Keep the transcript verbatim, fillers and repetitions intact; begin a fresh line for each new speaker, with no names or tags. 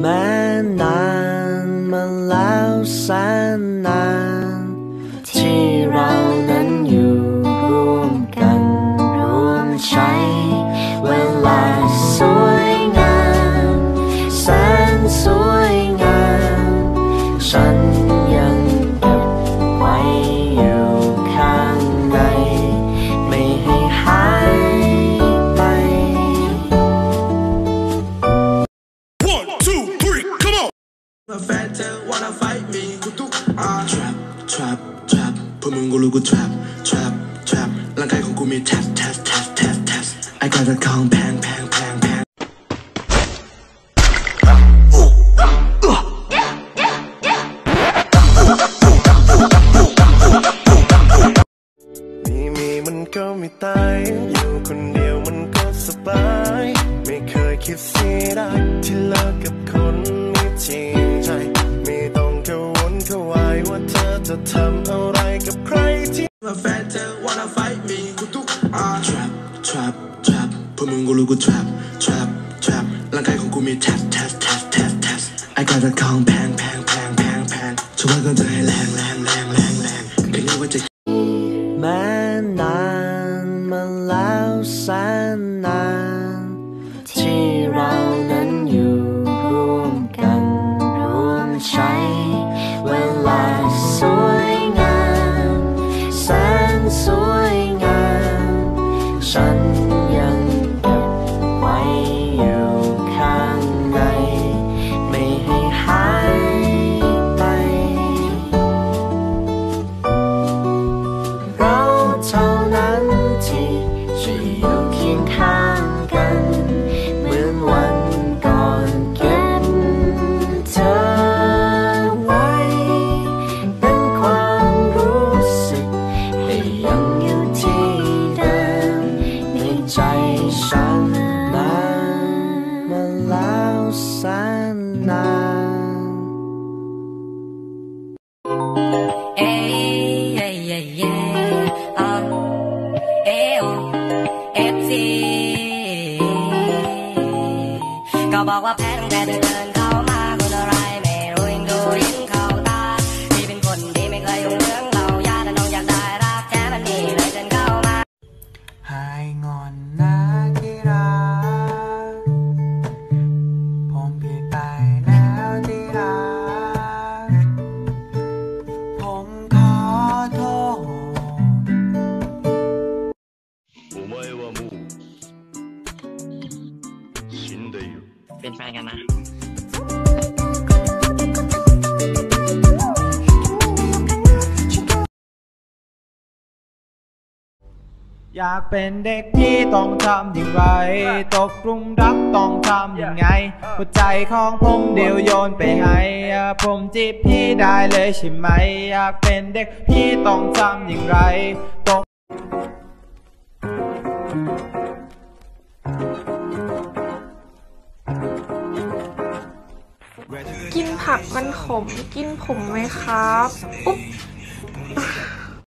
แม้นานมาแล้วแสนนานที่เรานั้นอยู่ร่วมกันร่วมใช้เวลาสวยงามแสนสวยงามฉันยังเก็บไว้อยู่ข้างในไม่ให้หายไป
One two three come on แฟนเธอ wanna fight me กูทุกอ่า trap trap trap พวกมึงก็รู้กู trap trap trap ร่างกายของกูมี tap tap tap tap tap ไอ้การจะคล้องแพงแพงแพงแพงมีมีมันก็ไม่ตายอยู่คนเดียวมันก็สบายไม่เคยคิดเสียดายที่เลิกกับคนไม่จริงใจไม่ต้องกังวลกังวายว่าเธอจะทำอะไรกับใครที่แฟนเธอ wanna fight me กูทุกอ่า trap trap trap พวกมึงก็รู้กู trap trap trap ร่างกายของกูมี tap tap tap tap tap ไอ้การจะคล้องแพงแพงแพงแพงแพงช่วยกันจะให้แรงแรงแรงแรงแรงแค่นี้ว่าจะ
แม้นานมาแล้วแสนนานที่เรานั้นอยู่ร่วมกันร่วมใช้เวลาสวยงามแสนสวยงามฉันยังเก็บไว้อยู่ข้างในไม่ให้หายไปเราเท่านั้นที่จะอยู่เคียงข้างกันเหมือนวันก่อนเก็บเธอไว้เป็นความรู้สึกให้ยังอยู่ที่เดิมในใจฉันนานมาแล้วแสนนาน
เอ้ยเอ้ยเอ้ยเอ้ยอ่ะเอ้ยเอฟซีก็บอกว่าแพ้ตั้งแต่เดินเข้ามาคนอะไรไม่รู้ยังดูยิ่งเข้าตาที่เป็นคนที่ไม่เคยยุ่งเรื่องเราญาติน้องอยากได้รักแท้มันนี่เลยจนเข้ามา
หายงอนนะที่รักผมผิดไปแล้วที่รักผมขอโทษ
お前はもう死んでいる
เป็นแฟนกันนะ
อยากเป็นเด็กที่ต้องทำอย่างไรตกกลุ่มรักต้องทำยังไงหัวใจของผมเดียวโยนไปให้ผมจีบพี่ได้เลยใช่ไหมอยากเป็นเด็กพี่ต้องทำอย่างไรตก
กินผักมันขมกินผมไหมครับอุ๊บ